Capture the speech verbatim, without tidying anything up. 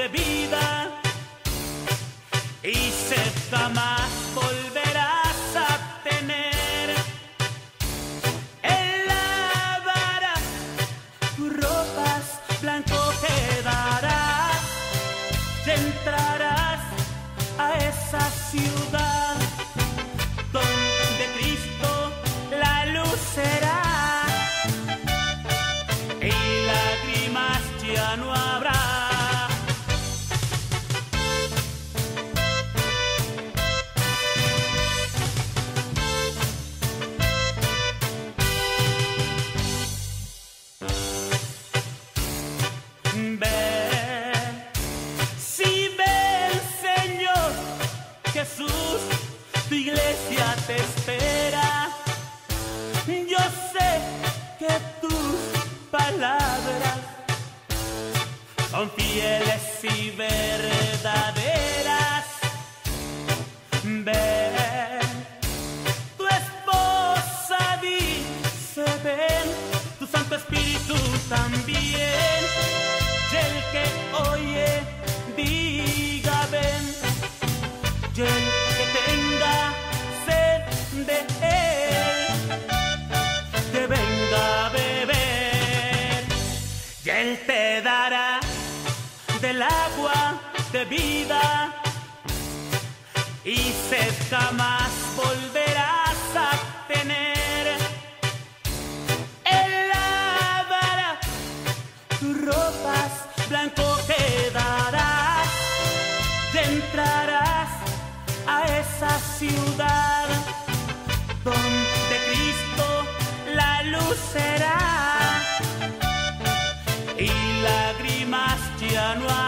de vida y sed jamás volverás a tener. Él lavará tus ropas, blanco quedarás y entrarás a esa ciudad donde Cristo la luz será y lágrimas ya no habrá. Ve, si ve el Señor Jesús, tu iglesia te espera. Yo sé que tus palabras son fieles y verdaderas. Ven, tu esposa dice ven, tu Santo Espíritu también. Y el que oye, diga ven. Y el que tenga sed de él, que venga a beber. Y él te dará del agua de vida y sed jamás volverás a tener. Él lavará tus ropas, blanco quedarás y entrarás a esa ciudad donde Cristo la luz será y lágrimas ya no habrá.